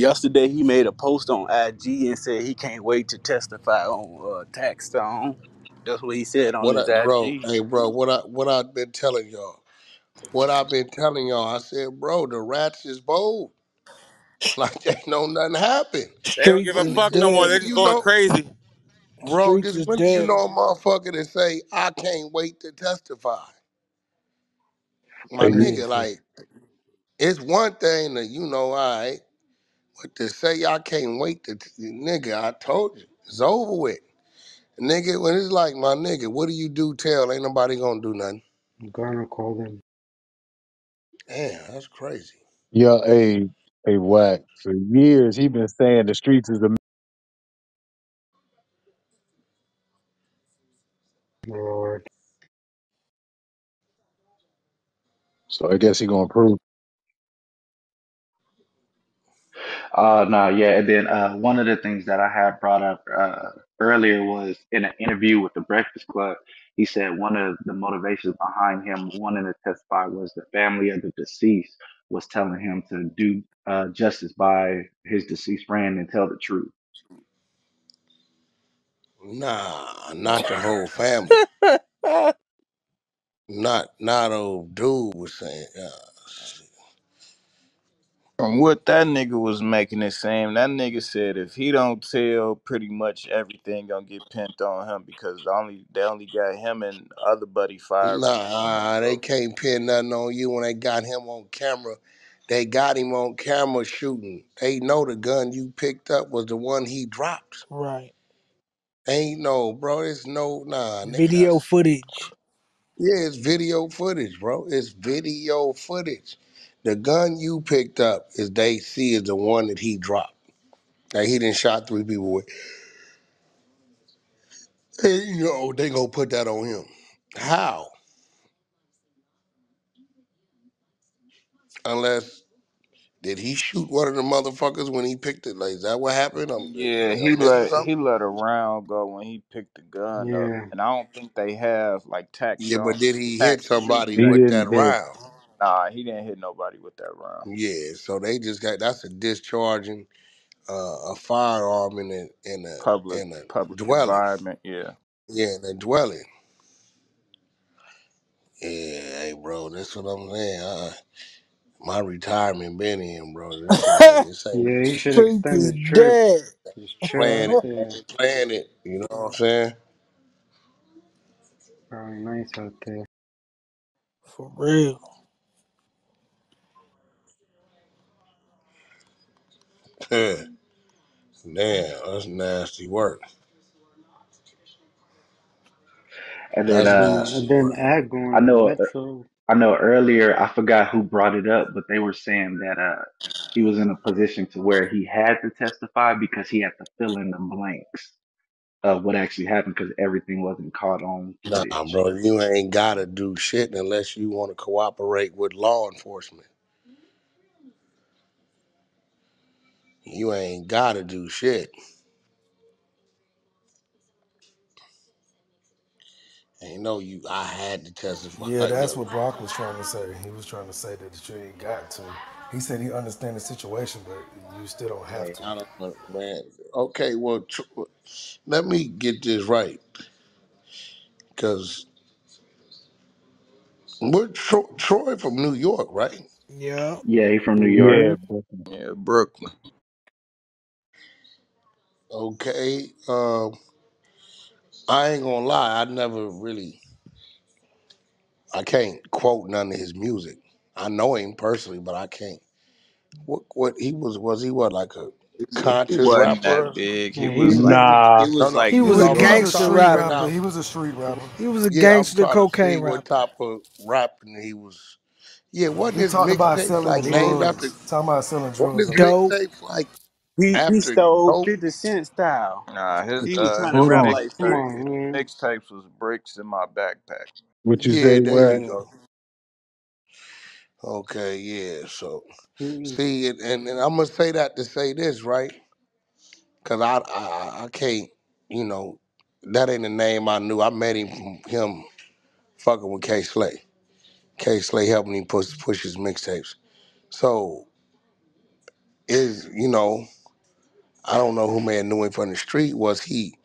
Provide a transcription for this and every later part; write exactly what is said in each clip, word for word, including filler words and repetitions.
yesterday he made a post on I G and said he can't wait to testify on uh, Taxstone. That's what he said on What his I, bro? I G. Hey, bro. What I what I've been telling y'all. What I've been telling y'all. I said, bro, the rats is bold. Like they know nothing happened. They don't give Streets a is Just fuck no when more. dead. They do just you going know, crazy. bro? Streets Just is when do you dead. know a motherfucker to say I can't wait to testify, my Hey, nigga? Crazy. Like it's one thing that you know, all right, but to say I can't wait to, t- nigga, I told you, it's over with. Nigga, when it's like, my nigga, what do you do? Tell, ain't nobody gonna do nothing. I'm gonna call them. Damn, that's crazy. yeah, hey, hey, Wack. For years, he been saying the streets is a. Lord. So I guess he gonna prove. Uh, no, yeah. And then uh, one of the things that I had brought up uh, earlier was in an interview with the Breakfast Club. He said one of the motivations behind him wanting to testify was the family of the deceased was telling him to do uh, justice by his deceased friend and tell the truth. Nah, not the whole family. Not, not old dude was saying. Uh, From what that nigga was making it seem, that nigga said if he don't tell, pretty much everything gonna get pinned on him because the only they only got him and other buddy firing on him. nah, they So can't pin nothing on you when they got him on camera. They got him on camera shooting. They know the gun you picked up was the one he dropped. Right. Ain't no, bro. It's no, nah, nigga. Video That's footage. yeah, it's video footage, bro. It's video footage. The gun you picked up is they see is the one that he dropped. Like he didn't shot three people with. And, you know, they gonna put that on him. How? Unless did he shoot one of the motherfuckers when he picked it? Like, is that what happened? I'm, yeah, he I'm missing let he something. let a round go when he picked the gun up, Yeah. and I don't think they have like tax Yeah, but stone did he hit tax shooting somebody He with range. that didn't hit. round? Nah, he didn't hit nobody with that round. Yeah, so they just got that's a discharging uh, a firearm in a in a Public in a public dwelling. environment, yeah. Yeah, in a dwelling. Yeah, hey, bro, that's what I'm saying. Uh, my retirement been in, bro. This shit ain't this ain't Yeah, he should Streets extend is the trip. dead. Just chill playing out it, there. playing it. You know what I'm saying? Probably nice out there. For real. Damn, that's nasty work. And then That's uh, Yeah, and nasty then work. Ag I going to know Metro. I know earlier I forgot who brought it up, but they were saying that uh, he was in a position to where he had to testify because he had to fill in the blanks of what actually happened because everything wasn't caught on Nah, footage. bro, you ain't gotta do shit unless you want to cooperate with law enforcement. You ain't gotta do shit. Ain't no you. I had to testify. Yeah, Like, that's look, what Brock was trying to say. He was trying to say that you ain't got to. He said he understands the situation, but you still don't have hey, to. I don't know, man. Okay, well, tr- let me get this right, cause we're Tro- Troy from New York, right? Yeah. Yeah, he from New York. Yeah, Yeah. Brooklyn. Yeah, Brooklyn. Okay. Um, I ain't gonna lie. I never really. I can't quote none of his music. I know him personally, but I can't. What? What he was? Was he what? Like a He conscious wasn't rapper? that big. He Yeah, he was was like Nah, he No, was no. like He was a No, middle but of I'm He was a gangster trying to street see rapper. rapper. now. He was a street rapper. He was a Yeah, I'm gangster trying to see cocaine what rapper. type of rapping he was. Yeah, wasn't He his talked about mixtapes selling like named after? drugs. Talking about selling Wasn't drugs. his Dope. mixtapes like He he after stole dope? fifty Cent style. nah his He was uh trying to his hold rap on. like come mixtape fifty. on, man. mixtapes was bricks in my backpack. What you Yeah, say, there you Wack? go. Okay, yeah. So He, see, and, and, and I'm gonna say that to say this, right? Cause I, I I can't, you know, that ain't the name I knew. I met him from him fucking with K Slay. K Slay helping him push push his mixtapes. So is, you know, I don't know who man knew him from the street. Was he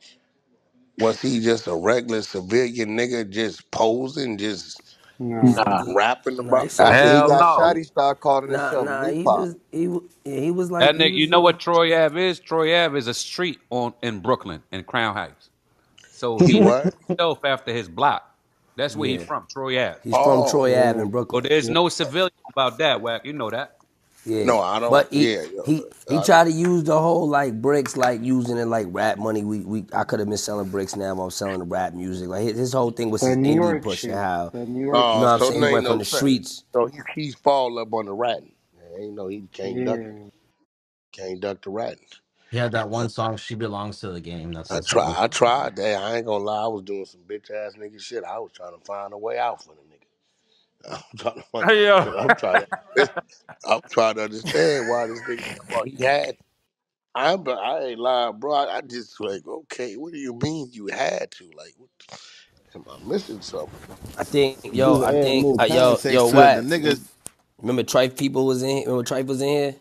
was he just a regular civilian nigga just posing, just No. Nah, rapping Nah, about he said some after he shit? got Hell shot, no. he started calling Nah, himself nah, he McPhatter. just he wa- yeah, he was like That he nigga, you was know uh what Troy Ave is? Troy Ave is a street on in Brooklyn in Crown Heights. So He he named what? himself after his block. That's where he's yeah. from, Troy Ave. He's from Oh, Troy Ave in Yeah. So Brooklyn. there's no civilian about that, Wack. You know that. Yeah, no, I don't. but he Yeah, yo, he he I tried don't. to use the whole like bricks, like using it like rap money. We we I could have been selling bricks now. But I'm selling the rap music. Like his, his whole thing was That his New indie York push and shit. how That New York you know Uh, what shit. I'm so saying. it He ain't went from no the sense. streets. So he he's fall up on the ratting. Ain't no he can't duck it. Yeah. Can't duck the ratting. He had that one song, "She Belongs to the Game." That's I his try. song. I tried that. I ain't gonna lie. I was doing some bitch ass nigga shit. I was trying to find a way out for the nigga. I'm trying to find. Hey, yo. I'm trying to. I'm trying to understand why this nigga. Well, he had. I'm. But I ain't lying, bro. I, I just like. Okay, what do you mean you had to? Like, what, am I missing something? I think yo, Do I add think more uh, yo yo context to it. The what? nigga, Remember Trife people was in here? Remember Trife was in here?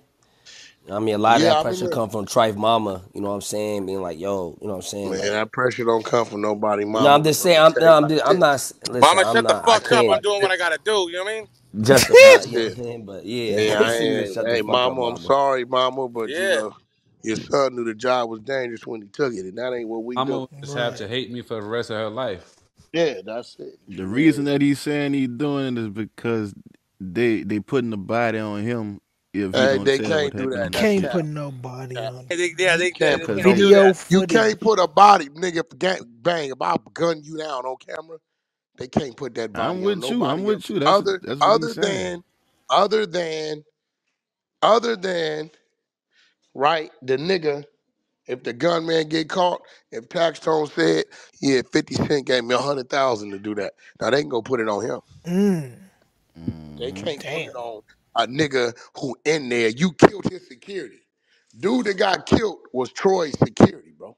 I mean, a lot of Yeah, that I pressure remember. come from Trife Mama. You know what I'm saying? Being like, yo, you know what I'm saying? Man, Like, that pressure don't come from nobody, no, I'm mama. just I'm saying. gonna I'm tell no, you I'm like just, I'm this. not. Listen, Mama, I'm shut the not. I fuck up. I'm can't Like doing what this. I gotta do. You know what I mean? justify. You know what Yeah. I'm saying? But yeah, Hey, I she need to ain't, shut the hey, fuck up, mama, I'm Mama. sorry, mama, but you Yeah. know, your son knew the job was dangerous when he took it, and that ain't what we Mama do. will just have right. to hate me for the rest of her life. Yeah, that's it. the Yeah. reason that he's saying he's doing it is because they they putting the body on him if he Hey, don't they tell what can't do happened that. in the That's Can't skit. put cap. nobody Cap. on it. They, yeah, You they, they, can't they put can't no. do Video that. You footage. can't put a body, nigga. If gang, bang, if I gun you down on camera, they can't put that I'm body on with you. I'm nobody with else. you. That's Other, that's what he's other saying. than, other than, other than, right? The nigga. If the gunman get caught, if Taxstone said, yeah, fifty Cent gave me a hundred thousand to do that. Now they can go put it on him. Mm, They Hmm. can't put damn. it on a nigga who in there. You killed his security. Dude that got killed was Troy's security, bro.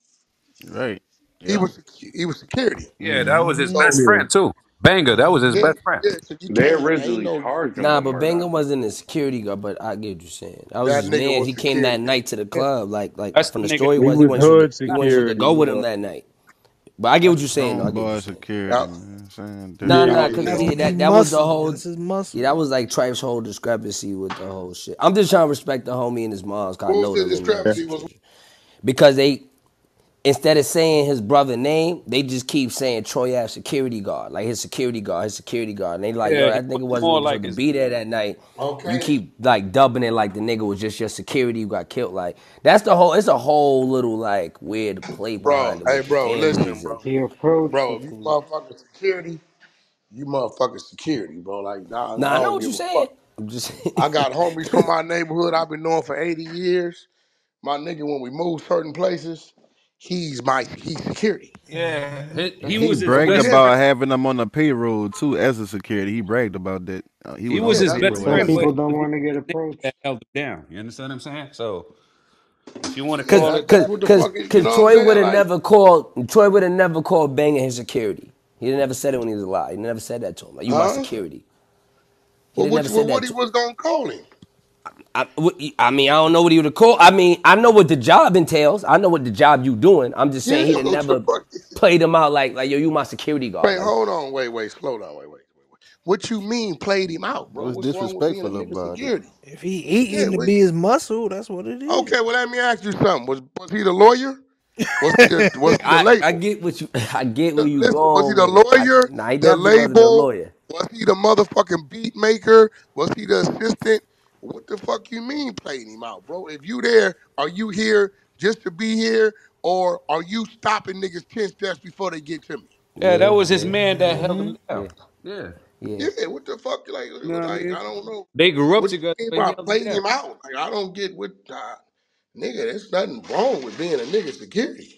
Right. He Yeah. was secu- he was security. Yeah, that was his Mm, So best Yeah. friend too. Banga, that was his yeah, best friend. yeah. So you They can't. Ain't originally no charged him Nah, with but murder, I Banger think. wasn't a security guard. But I get what you're saying. That was that his nigga man. was He came that security. night to the club. Like That's like the from the nigga story that He was he was wasn't supposed to hood he wasn't supposed to security. go with him Yeah. that night. But I get what that's you're the saying. Though. I Strong get what you're bar saying. security, Yeah, man. I'm saying Nah, different. yeah, nah, yeah, cause yeah. that's yeah, what he that that was the muscle. whole That's his yeah, muscle. that was like Tripe's whole discrepancy with the whole shit. I'm just trying to respect the homie and his moms, cause I What was know the them and know the Yeah. discrepancy? Was situation. Because they instead of saying his brother name, they just keep saying Troy Ave security guard, like his security guard, his security guard. And they like, yo, Yeah, he that was nigga wasn't more even like supposed to his be there that night. You okay, keep like dubbing it like the nigga was just your security who got killed. Like that's the whole. It's a whole little like weird play bro. behind it Hey, with the bro, listen, families and bro, He approached bro. the If you fool. motherfucking security, you motherfucking security, bro. Like, nah, nah, I I know don't what give you're a fuck. saying. I'm just I got homies from my neighborhood I've been knowing for eighty years. My nigga, when we move certain places, he's my he's security. yeah. He, he Damn. He was his So bragged with best him, friend. about having them on the payroll too as a security. He bragged about that. Uh, he He was on was the yeah, his that's best what payroll Some as friend, a but people it don't was want to get the nigga that approached. held him down. You understand what I'm saying? So if you want to yeah, cause call that, it cause that's what the cause fuck is, you cause know what I'm Troy would saying? have Like, never called Troy would have never called Banger his security. He never said it when he was alive. He never said that to him. Like you my huh? security. He Well, didn't what, never well, said what that he to was gonna call him? I, I mean, I don't know what he would have called. I mean, I know what the job entails. I know what the job you doing. I'm just saying Yeah, he'd have what the never fuck? played him out like, like yo, you my security guard. Wait, Like, hold on, wait, wait, slow down, wait, wait, wait, wait. What you mean played him out, bro? What's What's wrong with being a disrespectful nigga about it? security? If he Yeah, eating to what? be his muscle, that's what it is. Okay, well, let me ask you something. Was was he the lawyer? Was he the was he the I, I label? get what you, I get where The- you Listen, was he going the with it. I, lawyer, nah, he the definitely wasn't a label? lawyer. Was he the motherfucking beat maker? Was he the assistant? What the fuck you mean playing him out, bro? If you there, are you here just to be here, or are you stopping niggas ten steps before they get to me? yeah, that Yeah, was his yeah, man that held Hmm. him down. yeah, Yeah. yeah. Yeah, what the fuck? Like, You know what I like mean? I don't know. They grew up What you together, mean but he by held him playing down. him out? Like I don't get what, uh, nigga. There's nothing wrong with being a nigga security.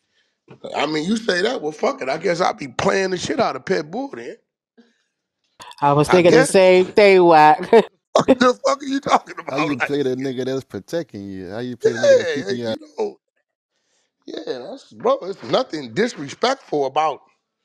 I mean, you say that, well, fuck it. I guess I'll be playing the shit out of Pet Bull then. I was I thinking the guess. same thing, Wack. What the fuck are you talking How about? you Like, play the nigga that's protecting you? How you play the nigga that's yeah, keeping you out? you know, yeah, that's bro. It's nothing disrespectful about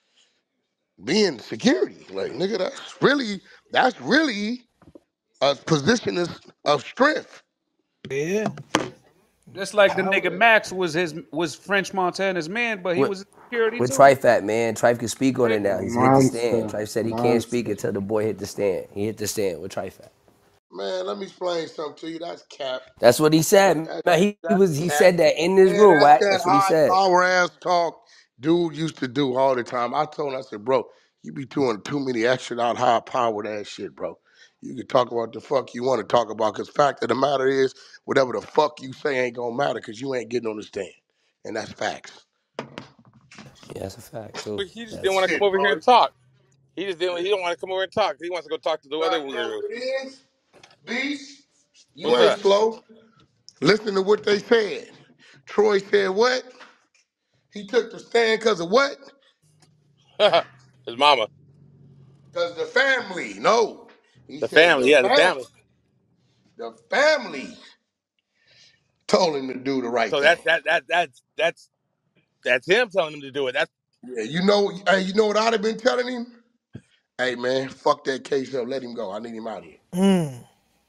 being security. Like, nigga, that's really that's really a position of of strength. Yeah. Just like the nigga Power. Max was his was French Montana's man, but he With was security with too. Trife at, man. Trife can speak on it now. He's hit the stand. Monster. Trife said he can't speak Monster. until the boy hit the stand. He hit the stand with Trife at. Man, let me explain something to you. That's cap. That's what he said. That, Man, he, he that's was he cap. said that in this Man, room, that's Wack. that That's what he high said. power ass talk dude used to do all the time. I told him, I said, bro, you be doing too many extra out high powered ass shit, bro. You can talk about the fuck you want to talk about, because fact of the matter is, whatever the fuck you say ain't gonna matter, because you ain't getting on the stand. And that's facts. Yeah, that's a fact too. He just didn't That's want to come Shit, over here bro. and talk. He just didn't. He don't want to come over and talk. He wants to go talk to the other Right, you know girls. what it is? Beast, you What's ain't up? slow. Listen to what they said. Troy said what? He took the stand because of what? His mama, Because the family. No. He the said family. the Yeah, the family. family. The family told him to do the right So thing. that's that that that's that's that's him telling him to do it. That's Yeah, you know, hey, you know what I'd have been telling him? Hey man, fuck that case up. Let him go. I need him out of here. Mm.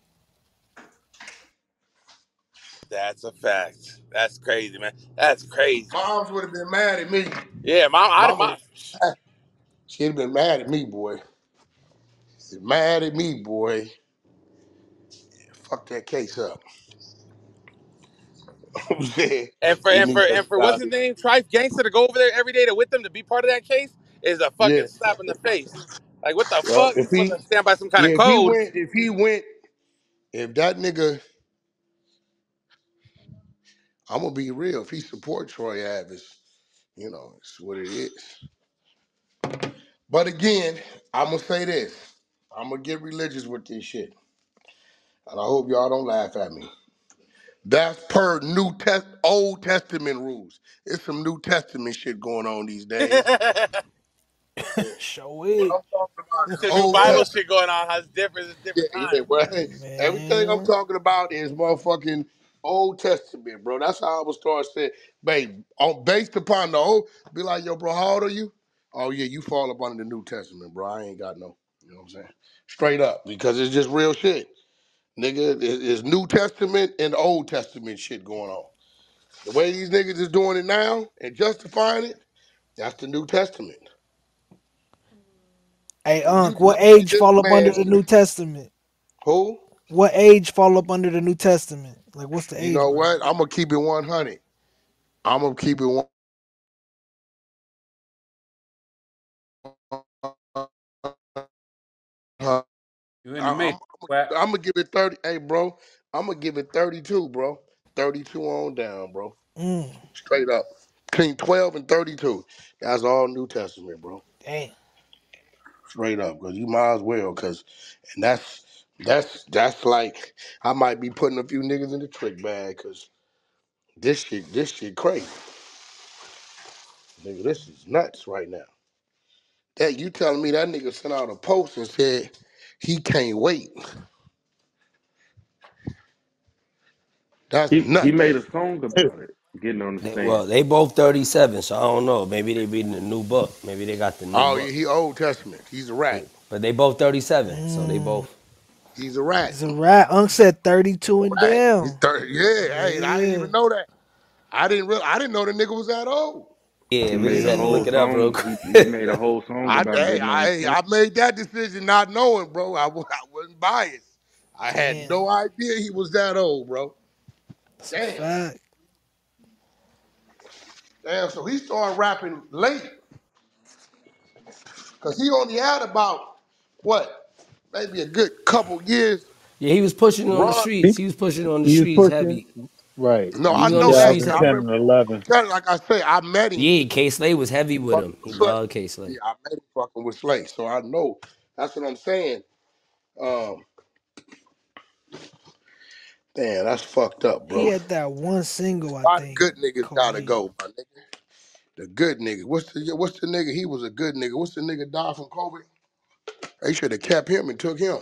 that's a fact. That's crazy, man. That's crazy. Moms would have been mad at me. Yeah, mom. I, Mama, my, would- she'd have been mad at me, boy. She's mad at me, boy. Fuck that case up. I'm saying and for we and for need that and for what's out his of name, Trife Gangster to go over there every day to with them to be part of that case is a here. fucking slap in the face. Like what the Yeah. Well, fuck? You're if supposed he, to stand by some kind of yeah, if he code. went, if he went, if that nigga, I'm gonna be real. If he support Troy Ave, you know, it's what it is. But again, I'm gonna say this. I'm gonna get religious with this shit, and I hope y'all don't laugh at me. That's per New Test, Old Testament rules. It's some New Testament shit going on these days. Yeah. Show What it. I'm talking about is Some new Old Bible Testament. shit going on. How it's different. It's Yeah, different yeah, times. bro. Everything I'm Man. talking about is motherfucking Old Testament, bro. That's how I would start saying, babe, on based upon the old, be like, yo, bro, how old are you? Oh yeah, you fall up under the New Testament, bro. I ain't got no, you know what I'm saying? Straight up, because it's just real shit. Nigga, it- it's New Testament and Old Testament shit going on. The way these niggas is doing it now and justifying it, that's the New Testament. Hey, And you Unc, what tell me age this fall up under man, the New Testament? who? What age fall up under the New Testament? Like, what's the You age know bracket? what? I'm gonna keep it one hundred. I'm gonna keep it one. hundred. You in the I, I'm, matrix, Wack. I'm, I'm gonna give it thirty. Hey, bro, I'm gonna give it thirty-two, bro. thirty-two on down, bro. Mm. Straight up. Between twelve and thirty-two. That's all New Testament, bro. Damn. Straight up, because you might as well, because, and that's that's that's like I might be putting a few niggas in the trick bag, because this shit, this shit crazy, nigga. This is nuts right now. That you telling me that nigga sent out a post and said he can't wait? That's He he made nuts. a song about it, getting on the They, stand. well, they both thirty-seven, so I don't know. Maybe they reading the new book. Maybe they got the new Oh yeah, book. he Old Testament. He's a rat. But they both thirty-seven, so they Mm. both. He's a rat. It's a rat. Unc said A thirty-two and rat. He's down. thirty. Yeah, hey, I didn't Yeah. even know that. I didn't real. I didn't know the nigga was that old. Yeah, He we just made a had to whole look Yeah. it up real song. quick. He he made a whole song I about hey, getting on the I stand. I made that decision not knowing, bro. I, wa- I wasn't biased. I had Damn. no idea he was that old, bro. That's a Damn. fact. Damn. So he started rapping late, cause he only had about what, maybe a good couple years. Yeah, he was pushing on the Run. streets. He, He was pushing on the he was streets pushing, heavy. right, No, He I was in on know the that streets because I heavy. two thousand ten remember. and eleven. Like I say, I met him Yeah, K Slay was heavy with fucking him. He with Slay. loved K Slay. Yeah, I met him fucking with Slay, so I know. That's what I'm saying. Um, damn, that's fucked up, He bro. had that one single, I Why the think, good niggas called gotta Late. go, my nigga? The good nigga. What's the what's the nigga? He was a good nigga. What's the nigga died from COVID? They should have kept him and took him.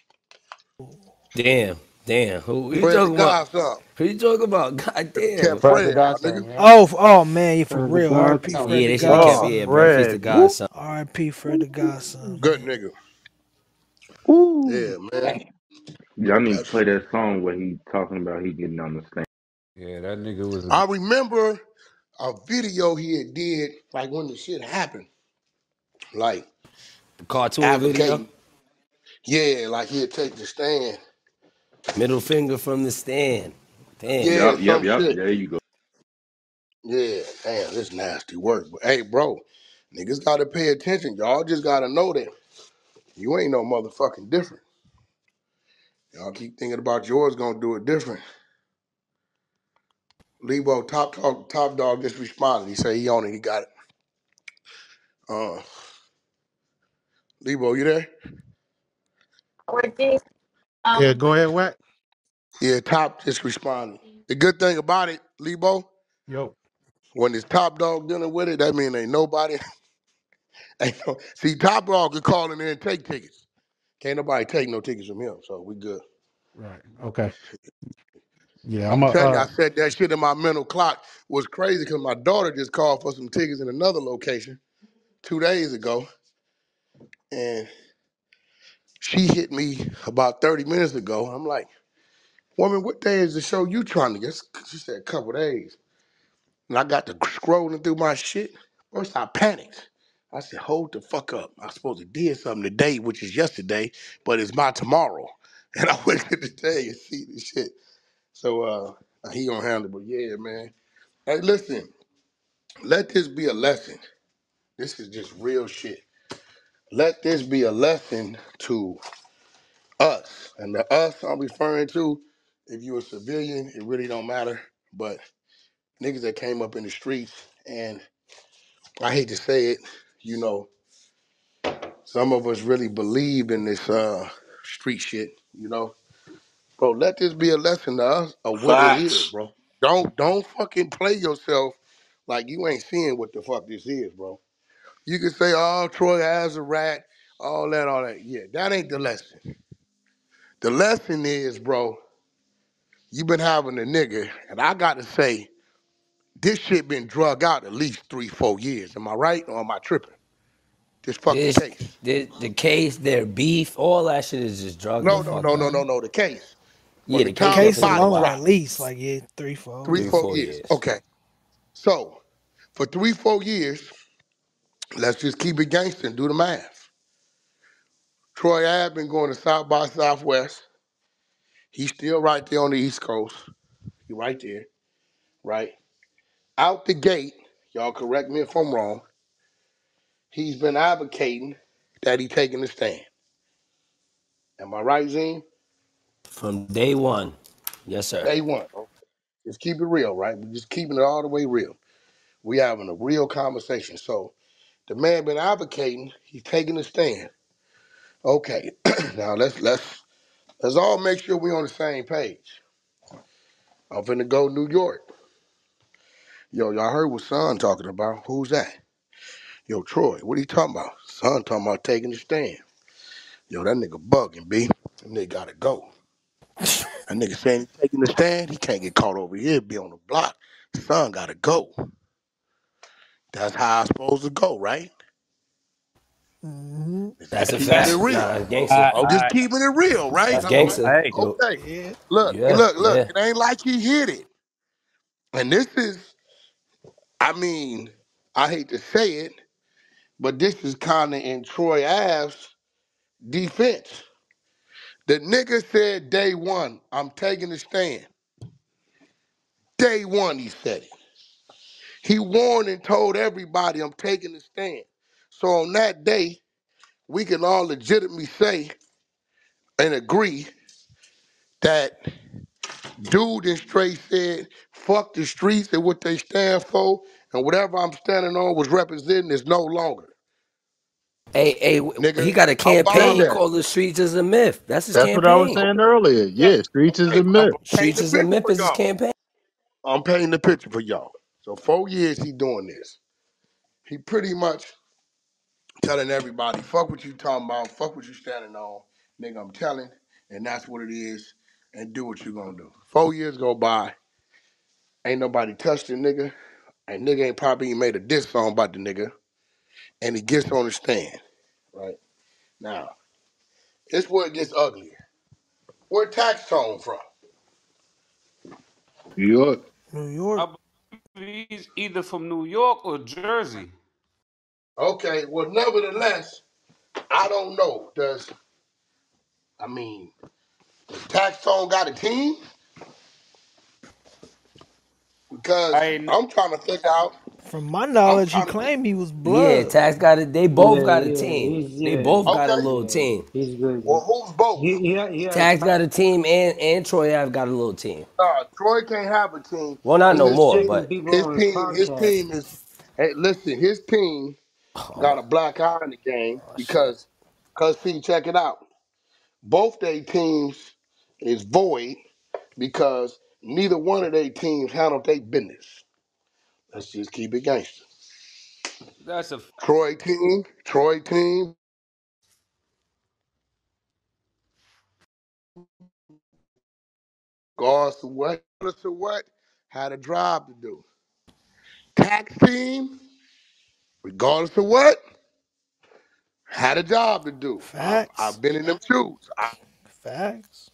Damn, damn. Who you Fred the talking about? Godson. Who you talking about? God Should have damn. kept Fred the Fred, my Godson, nigga. yeah. Oh, f- oh man, yeah, for Fred the real. R I P Godson. Fred Yeah, the they should have kept. Oh, Yeah, Godson. bro. Feast the Fred. Woo, Godson. R I P Fred the Godson, Good man. nigga. woo. Yeah, man. Damn. Y'all need to That's. play that song where he talking about he getting on the stand. Yeah, that nigga was. I remember a video he had did like when the shit happened, like The cartoon video. advocating. Yeah, like he'd take the stand. Middle finger from the stand. Damn. Yeah, Yup, yep, some yep. shit. There you go. Yeah, damn, this nasty work. But hey, bro, niggas gotta pay attention. Y'all just gotta know that you ain't no motherfucking different. Y'all keep thinking about yours gonna do it different. Lebo, top dog, top dog just responded. He said he on it. He got it. Uh, Lebo, you there? Yeah, go ahead, Wack. Yeah, top just responded. The good thing about it, Lebo, Yo. when it's top dog dealing with it, that mean ain't nobody. ain't no, see, top dog could call in there and take tickets. Can't nobody take no tickets from him, so we good. Right. Okay. Yeah, I'm I'm a telling you, I uh said that shit in my mental clock was crazy because my daughter just called for some tickets in another location two days ago, and she hit me about thirty minutes ago. I'm like, woman, what day is the show you trying to get? She said, a couple days. And I got to scrolling through my shit. First, I panicked. I said, hold the fuck up. I supposed to did something today, which is yesterday, but it's my tomorrow. And I went to the day and see the shit. So uh, he gonna handle it. But yeah, man. Hey, listen, let this be a lesson. This is just real shit. Let this be a lesson to us. And the us I'm referring to, if you're a civilian, it really don't matter. But niggas that came up in the streets, and I hate to say it, you know, some of us really believe in this uh, street shit, you know. Bro, let this be a lesson to us of what it is, Facts. bro. Don't don't fucking play yourself like you ain't seeing what the fuck this is, bro. You can say, oh, Troy has a rat, all that, all that. Yeah, that ain't the lesson. The lesson is, bro, you been having a nigga, and I got to say, this shit been drug out at least three, four years. Am I right or am I tripping? This fucking This, case. the, the case, their beef, all that shit is just drugged the No, no, fuck no, no, out. no, no, the case. From Yeah, the the The case time the case definitely been a body alone, while. at dropped, least like yeah, three, four. three, Three, four four years. years. Okay. So, for three, four years, let's just keep it gangster and do the math. Troy Ave been going to South by Southwest. He's still right there on the East Coast. He right there, right? Out the gate, y'all correct me if I'm wrong, he's been advocating that he taking the stand. Am I right, Zine? From day one. Yes, sir. Day one. Okay. Just keep it real, right? We're just keeping it all the way real. We having a real conversation. So the man been advocating, he's taking the stand. Okay. now let's let's let's all make sure we on the same page. I'm finna go New York. Yo, y'all heard what Son talking about. Who's that? Yo, Troy, what are you talking about? Son talking about taking the stand. Yo, that nigga bugging, B. That nigga gotta go. That nigga saying he taking the stand, he can't get caught over here, be on the block. Son gotta go. That's how I'm supposed to go, right? Mm-hmm. That's Just a keeping it fact. real. Nah, that's gangster. I, I'm just I, keeping it real, right? That's I'm like, gangster. hey, Yo, okay. Yeah. Look, yeah, look, look. yeah. It ain't like he hit it. And this is, I mean, I hate to say it, but this is kind of in Troy Ave's defense. The nigga said day one, I'm taking the stand. Day one, he said it. He warned and told everybody I'm taking the stand. So on that day, we can all legitimately say and agree that dude and straight said, fuck the streets and what they stand for, and whatever I'm standing on was representing is no longer. Hey, hey, w- he Nigga, got a I'm said behind campaign that. it. called The Streets is a Myth. That's his That's what I was campaign. saying Okay, earlier. okay, Yeah, streets is okay. a I'm myth. gonna paint Streets the is a picture Myth for is his y'all. campaign. I'm painting the picture for y'all. So four years he doing this. He pretty much telling everybody, fuck what you talking about, fuck what you standing on. Nigga, I'm telling, and that's what it is, and do what you gonna do. Four years go by, ain't nobody touched the nigga, and nigga ain't probably even made a diss song about the nigga, and he gets on the stand, right? Now, it's where it gets uglier. Where Taxstone from? New York. New York. I believe he's either from New York or Jersey. Okay, well, nevertheless, I don't know. Does I mean, does Taxstone got a team? Because I ain't I'm trying to figure out. From my I'm knowledge, he trying to figure. claimed he was Yeah, blood. Tax got it. They both Yeah, got a yeah, team. he's They yeah, both got a Okay, little yeah. team. He's good. well, who's both? He he he has Tax got Pac. a team, and and Troy Ave got a little team. Uh, Troy can't have a team Well, not He because no his was more, team, taking but people his on his team, his podcast. team is. Hey, listen, his team got a black eye in the game oh shit. because, cause see, check it out. Both their teams is void because neither one of their teams handled their business. Let's just keep it gangster. that's a Troy team, Troy team, regardless of what, regardless of what, had a job to do. Tax team, regardless of what, had a job to do. I've, Facts. I've been in them shoes. I've Facts.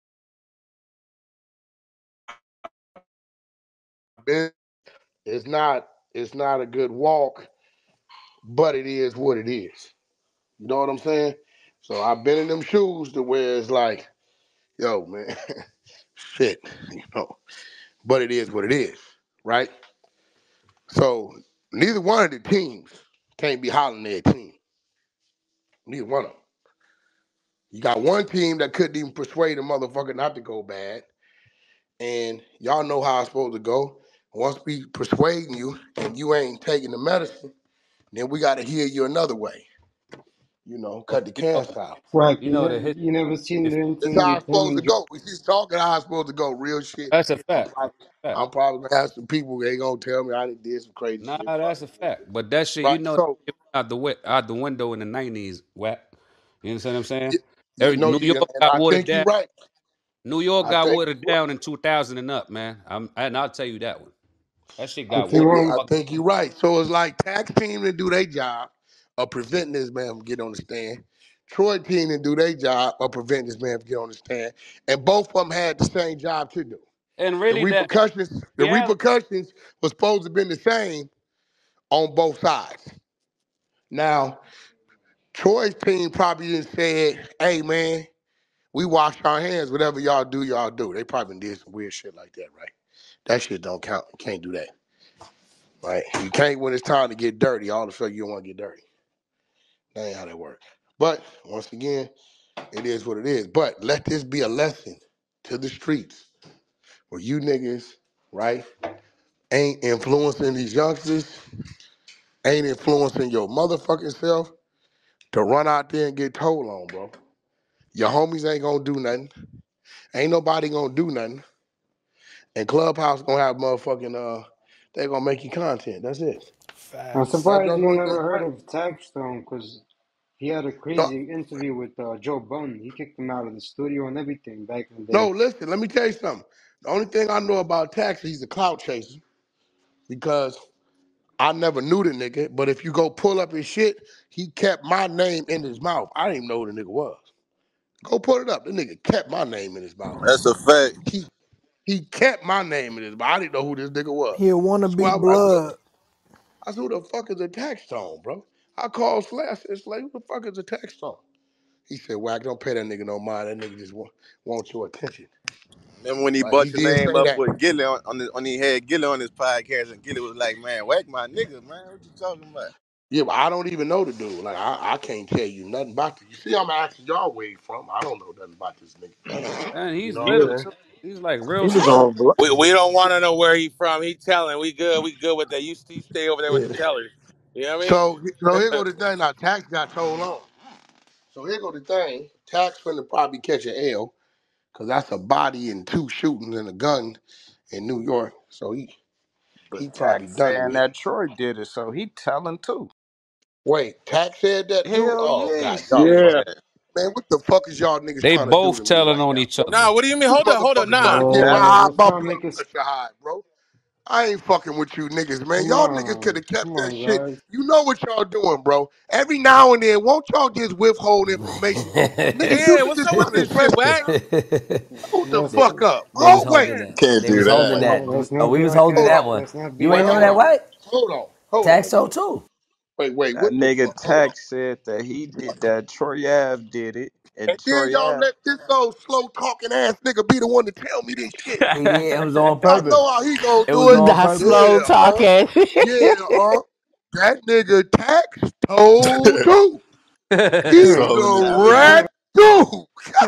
been. It's not. It's not a good walk, but it is what it is. You know what I'm saying? So I've been in them shoes to where it's like, yo, man, shit, you know. But it is what it is, right? So neither one of the teams can't be hollering their team. Neither one of them. You got one team that couldn't even persuade a motherfucker not to go bad, and y'all know how it's supposed to go. Once we persuading you and you ain't taking the medicine, then we got to hear you another way. You know, cut the you know cancer out. Like you you know know, the his you never seen if the That's interview how with it's him supposed and to Joe. go. We just talking how it's supposed to go. Real shit. that's a I'm fact. probably, Fact. I'm probably gonna have some people. They gonna tell me I done did some crazy Nah, shit. that's Probably a fact. But that shit, you right. know, So out the wi- out the window in the nineties, whack. You understand what I'm saying? you, you Every know, New you, York and got I watered think you're down. right. New York I got think watered you're right. down in two thousand and up, man. I'm, and I'll tell you that one. That shit I got If you think watered you, the I want, fuck. think you're right. So it's like tax team to do their job of preventing this man from getting on the stand. Troy team to do their job of preventing this man from getting on the stand. And both of them had the same job to do. And The really, that repercussions, the reality. repercussions was supposed to have been the same on both sides. Now, Troy's team probably didn't say, hey man, we wash our hands. Whatever y'all do, y'all do. They probably did some weird shit like that, right? That shit don't count. You can't do that. Right? You can't when it's time to get dirty, all of a sudden you don't want to get dirty. That ain't how that works. But once again, it is what it is. But let this be a lesson to the streets where you niggas, right, ain't influencing these youngsters, ain't influencing your motherfucking self to run out there and get told on, bro. Your homies ain't gonna do nothing. Ain't nobody gonna do nothing. And Clubhouse gonna have motherfucking uh they gonna make you content. That's it. I'm Facts. That, surprised that's the you only thing never heard about of Taxstone because he had a it. No, crazy interview with uh, Joe Budden. He kicked him out of the studio and everything back in the no, day. listen, let me tell you something. The only thing I know about Tax, he's a clout chaser because I never knew the nigga, but if you go pull up his shit, he kept my name in his mouth. I didn't even know who the nigga was. Go put it up. The nigga kept my name in his mouth. That's a fact. He he kept my name in his mouth. I didn't know who this nigga was. He a wanna So be I, I said, blood. I said, who the fuck is a tax stone, bro? I called Slash. It's like, who the fuck is a tax stone? He said, Wack, don't pay that nigga no mind. That nigga just want, want your attention. Remember when he Right? He brought your did name say up that. with Gilly on, on, the, on he had Gilly on his podcast, and Gilly was like, "Man, whack my nigga, man. What you talking about?" Yeah, but I don't even know the dude. Like, I, I can't tell you nothing about this. You see, I'm asking y'all where he from. I don't know nothing about this nigga. And You he's know what I'm little saying? too. He's like real He was small. on blood. We we don't want to know where he from. He telling we good, we good with that. You, you stay over there with the Yeah. tellers. You know what I So, so here mean? go the thing. Now, Tax got told on. So here go the thing. Tax finna probably catch an L because that's a body and two shootings and a gun in New York. So he he But probably Tax done saying with. that Troy did it, so he telling too. Wait, Tax said that too? Hell Oh, yeah, he God, y'all said fuck. Yeah. that. Man, what the fuck is y'all niggas They trying to do to both me telling right on now, each bro? other. Nah, what do you mean? You Hold up, hold up. motherfuckers trying Nah, to get Oh, my Tax, high, let's my not blood make it. pressure high, bro. I ain't fucking with you niggas, man. Come Y'all niggas could on, have kept come that on, shit. guys. You know what y'all doing, bro. Every now and then, won't y'all just withhold information? Nigga, you Yeah, what's niggas up with trying to this shit, twist the Wack? truth. Hold the Let's they, fuck up. they Oh, was wait. holding that. Can't They do was that. holding Wait, that. let's Oh, not we be was like holding hold that. that on. one. Let's not be You ain't Wait, like know hold that, that. on. what? Hold on. Hold on. Taxo too. Wait, wait. That What the nigga fuck? Hold on. Tax said that he did that. Troy Ave did it, and And then Troy y'all Ave. let this old slow talking ass nigga be the one to tell me this shit. He did. It was on Y'all purpose. know how he gonna It do was it. on Not purpose. slow Yeah, uh. talking. Yeah, uh. That nigga Tax told too. He's So a knowledgeable. rat dude.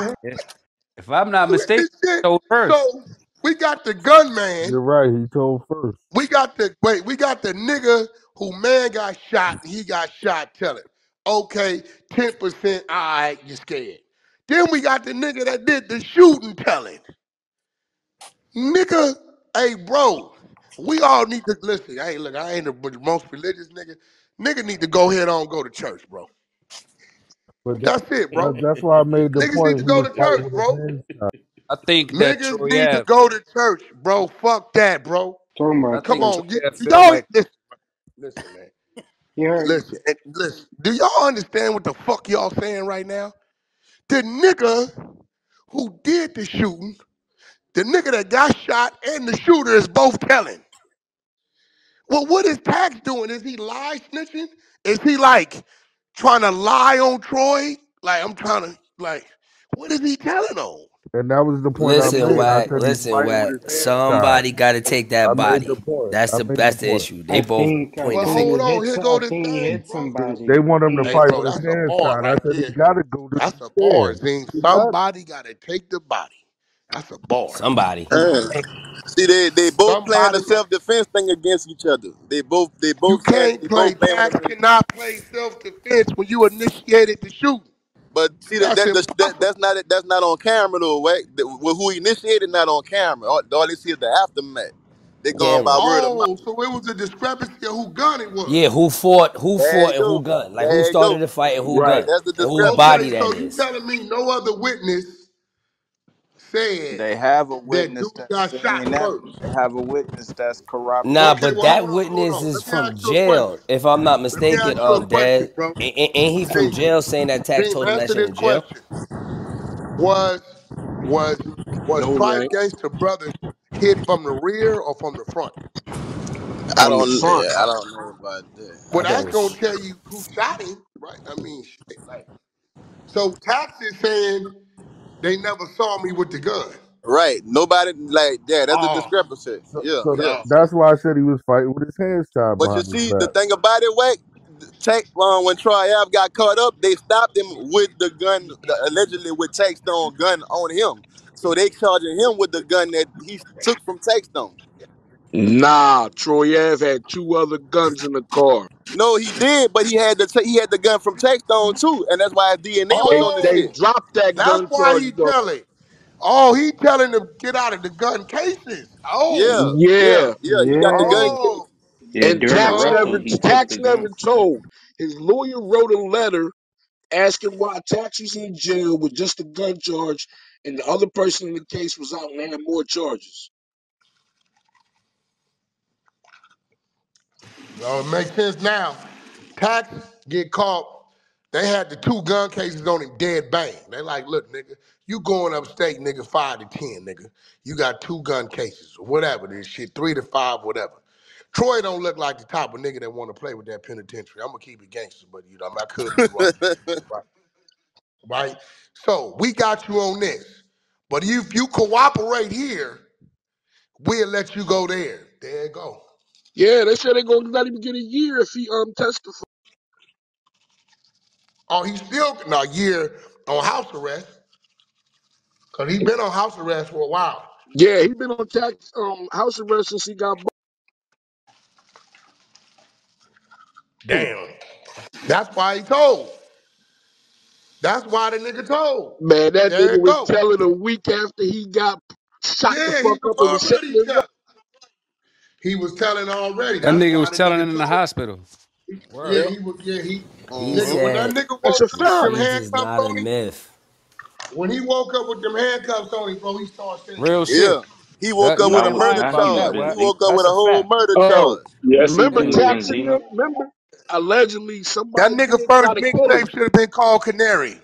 If I'm not Look at mistaken, this shit. told first. So we got the gunman. You're right. He told first. We got the wait. We got the nigga who man got shot and he got shot. Telling, okay, ten percent. All right, you scared. Then we got the nigga that did the shooting. Telling, nigga, hey bro, we all need to listen. Hey, look, I ain't the most religious nigga. Nigga need to go ahead on go to church, bro. But that, That's it, bro. that, that's why I made the Niggas need point. to He go was to fighting church, with his bro. hands tied. I think that Niggas Troy need to Ave. go to church, bro. Fuck that, bro. Talking I about Come think church. on, Troy get, Ave felt y'all like listen, listen, man. You heard? Listen, and listen. Do y'all understand what the fuck y'all saying right now? The nigga who did the shooting, the nigga that got shot, and the shooter is both telling. Well, what is Tax doing? Is he lie snitching? Is he like trying to lie on Troy? Like I'm trying to like, what is he telling on? And that was the point I Listen, made. I Wack. said he's Listen, fighting with Wack. his hands tied. Somebody got to take I that made the body. point. That's I the made the that's the point. issue. They I both think I pointing the Well, think hold he finger. on. hit. Here so- I go this think he thing, hit bro. They, they somebody. want I him to think Hey, fight bro, with his that's a hands bar tied. I right said he there. got to go to That's the a bar, stand. Zine. He got Somebody got to take the body. That's a bar. Somebody. You Uh, can't. See, they they both playing Somebody the got. self defense thing against each other. They both they You both saying can't they play both playing with tax. them. Cannot play self defense when you initiated the shooting. But see that That's that, that, that impossible. that's not that's not on camera though, right? The, who initiated not on camera. All, all they see is the aftermath. They Yeah, going it by was. word of mouth. Oh, so it was a discrepancy of who gun it was. Yeah, who fought? Who There fought you and who go. gunned? Like who There you started go. the fight and who right. gunned That's the and whose Okay, body discrepancy. that so you is. telling me no other witness said They have a that dude witness that's got saying shot that. first? They have a witness that's Nah, Okay, corroborating but well that. that hold on, hold witness on. is Let me from ask you a question. jail, if I'm not Let me mistaken. ask you a Um, question, Dad, bro. ain't, ain't ain't he from Zine, jail saying that Tax Zine, told him that answer shit this in jail? question. Was was was No, Five right? Gangster Brothers hit from the rear or from the front? I From the don't front. yeah, I don't know about that. I Well, think it that's gonna was. tell you who shot him, right? I mean, shit, like so. Tax is saying they never saw me with the gun. Right. Nobody like yeah, that's the Oh, discrepancy. So, Yeah, so that, yeah. oh. that's why I said he was fighting with his hands tied But you behind his see, the back. thing about it, Wack, take um, when Troy Ave got caught up, they stopped him with the gun, the, allegedly with Taxstone gun on him. So they charging him with the gun that he took from Taxstone. Nah, Troy Ave had two other guns in the car. No, he did, but he had the he had the gun from Taxstone too, and that's why his D N A was They on the they Oh, shit. dropped that that's gun why charge he though. telling. Oh, he telling them get out of the gun cases. Oh, Yeah, yeah, Yeah. yeah. He got the gun Yeah, case. oh, yeah. And During Tax oh. never arresting, he took Tax the never gun. told. His lawyer wrote a letter asking why Tax was in jail with just a gun charge and the other person in the case was out and had more charges. No, it makes sense now. Tax get caught. They had the two gun cases on him dead bang. They like, look, nigga, you going upstate, nigga, five to ten, nigga. You got two gun cases, or whatever this shit, three to five, whatever. Troy don't look like the type of nigga that want to play with that penitentiary. I'm gonna keep it gangster, but you know, I could be wrong. Right. Right? So we got you on this. But if you cooperate here, we'll let you go there. There you go. Yeah, they said they're gonna let him get a year if he um testifies. Oh, he's still no year on house arrest because he's been on house arrest for a while. Yeah, he been on tax um house arrest since he got booked. Damn. That's why he told. That's why the nigga told. Man, that There nigga it was go. telling a week after he got shot the Yeah, he fuck was up and was setting already it up. telling. He was telling already. That That's nigga why was the telling nigga in the told. hospital. Yeah, Word. Yeah, he was. Yeah, he. He Nigga, hmm when that said nigga that's a woke the up with fact. them streets is handcuffs not a on him, myth. when he woke up with them handcuffs on him, bro, he started saying Real some shit. shit. Yeah, He woke That, up you with I a ain't would murder lying not about have charge. that, been He Wack. Zeke. woke up with That's a a whole fact. murder Oh, charge. Yes, he remember could have Yeah. been taxing Zeke. them? Remember, allegedly That somebody nigga did try first to kill him. mixtape should have been called Canary.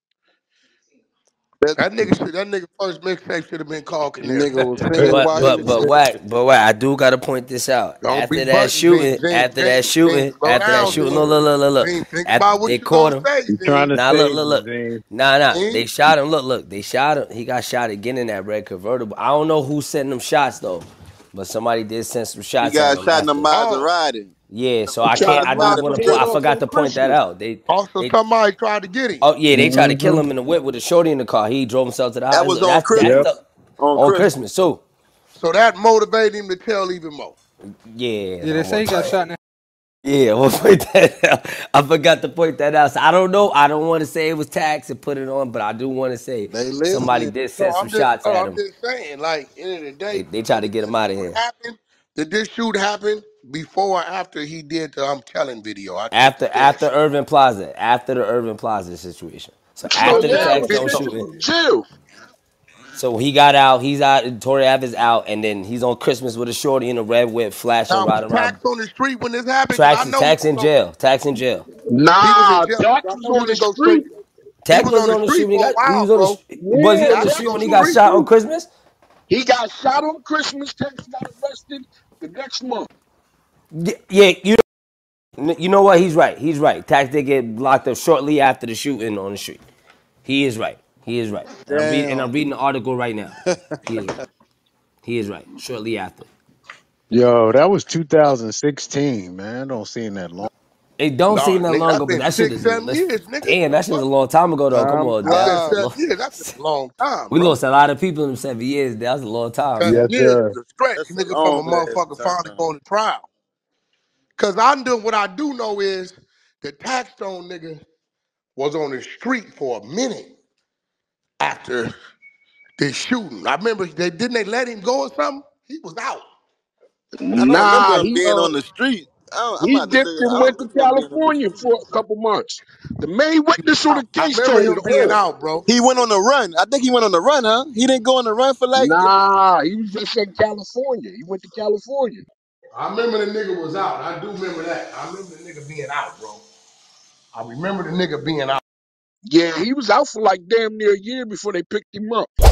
That That nigga should. That nigga first mixtape should have been called Canary. Nigga was singing But watching but the but shit. Wack, but Wack, I do gotta point this out. Don't be After that button, Zine, shooting, Zine, after that Zine, Zine, shooting, slow after that down, shooting, Zine. look, look, look, look, look. Zine, think After about what they you gonna caught him. say, You trying Zine. to Nah, look, save look, him, look. Zane? Nah, nah. Zine. They shot him. Look, look. They shot him. He got shot again in that red convertible. I don't know who sent them shots though, but somebody did send some he shots at got him shot in a after. Oh, Maserati. Yeah, so They I tried can't. to I do knock want his to point. head I Maserati. off forgot on to point that Christmas. out. They, Also, they. somebody tried to get him. Oh yeah, they tried to kill Mm-hmm. him in the whip with a shorty in the car. He drove himself to the That hospital. was on That's that's Yep. the Christmas. On on Christmas. Christmas too. So that motivated him to tell even more. Yeah, Yeah, they I'm say gonna he got point. shot in the Yeah, I'm gonna point that out. I forgot to point that out. So I don't know. I don't want to say it was tax and put it on, but I do want to say They somebody listening. did No, send some I'm just, shots no, at I'm him. just saying. Like, end of the They day, they tried to did get this him out of shoot here. happen? Did this shoot happen before or after he did the I'm telling video? I can't After stand after shit. Irving Plaza, after the Irving Plaza situation. So So So after the he yeah, had was Taxstone video. sent shooting, to jail. so he got out. He's out. Troy Ave is out, and then he's on Christmas with a shorty in a red whip, flashing, Now was riding around. Tax on the street when this happened? Cause I Tax know he tax was in on. jail. Tax in jail. He was in Nah, jail. Tax I was know he on the didn't go straight. street. He Tax was was on the on the street street when he for a got. He while, was on the. bro. sh- Was he Yeah, on the Tax Tax was street on when was he the on got the street. shot on street. Christmas? He got shot on Christmas. Tax got arrested the next month. Yeah, yeah, you you know what? He's right. He's right. Tax did get locked up shortly after the shooting on the street. He is right. He is right. And I'm reading and I'm Damn. reading the article right now. He is right. He is right. Shortly after. Yo, that was two thousand sixteen, man. Don't seem that long. It don't No, seem that nigga, long that's ago, but been that shit six, is seven let's, years, nigga. damn, The that shit is fuck? a long time ago though. Come I'm on, That's that been was a Wow. seven long, years. That's been a long time, we bro. lost a lot of people in them seven years. That was a long time, Seven man. yes, years sir. is a stretch, That's a nigga, from a long motherfucker ass finally time. going to trial. Cause I do what I do know is the Taxstone nigga was on the street for a minute after this shooting. I remember they didn't they let him go or something? He was out. I don't remember Nah, him he being uh on the street. I don't, I'm he about to dipped look. and I went don't to remember him being on the California street. for a couple months. The main witness on I, the I case remember told him it being all. out, bro. He went on the run. I think he went on the run, huh? He didn't go on the run for like. Nah, he was just in California. He went to California. I remember the nigga was out. I do remember that. I remember the nigga being out, bro. I remember the nigga being out. Yeah, he was out for like damn near a year before they picked him up.